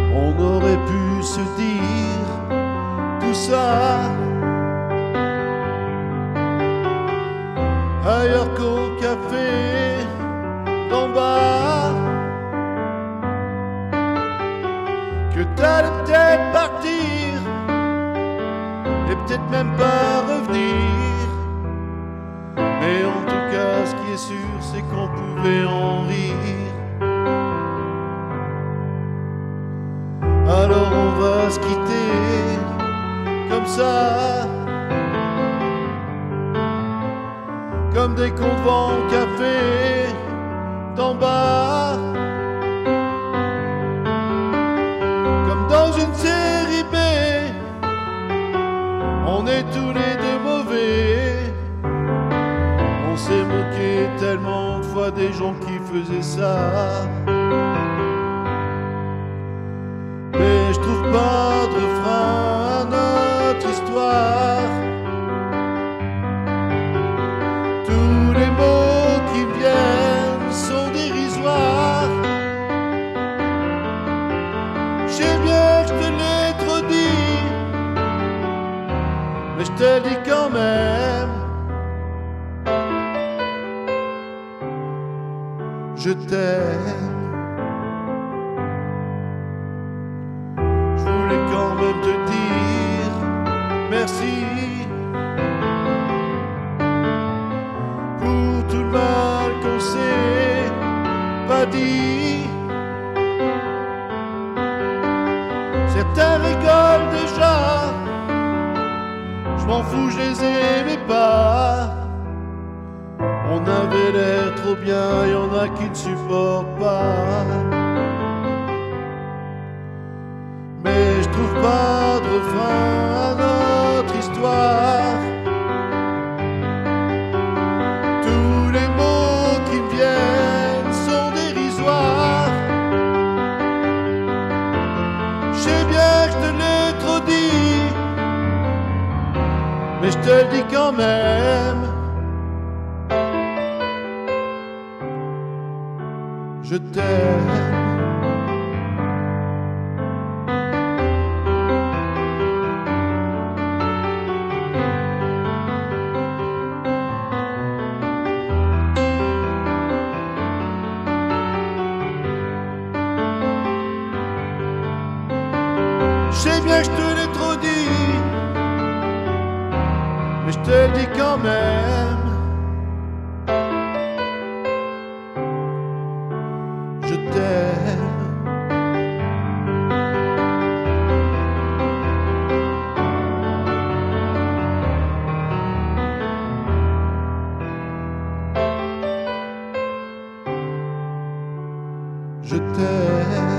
On aurait pu se dire tout ça ailleurs qu'au café d'en bas, que t'allais peut-être partir et peut-être même pas revenir. Mais en tout cas, ce qui est sûr, c'est qu'on pouvait en rire. Alors on va se quitter comme ça, comme des convents au café d'en bas, comme dans une série B. On est tous les deux mauvais. On s'est moqué tellement de fois des gens qui faisaient ça. Mais je trouve pas de refrain à notre histoire. Tous les mots qui me viennent sont dérisoires. Je sais bien que je te l'ai trop dit, mais je te le dis quand même. Je t'aime. Je voulais quand même te dire merci pour tout le mal qu'on s'est pas dit. Certains rigolent déjà, je m'en fous, je les aimais pas. On avait l'air trop bien, y en a qui ne supportent pas. Mais je trouve pas de refrain à notre histoire. Tous les mots qui me viennent sont dérisoires. Je sais bien que je te l'ai trop dit, mais je te le dis quand même. Je t'aime. Je sais bien que je te l'ai trop dit, mais je te le dis quand même. Je t'aime. Je t'aime.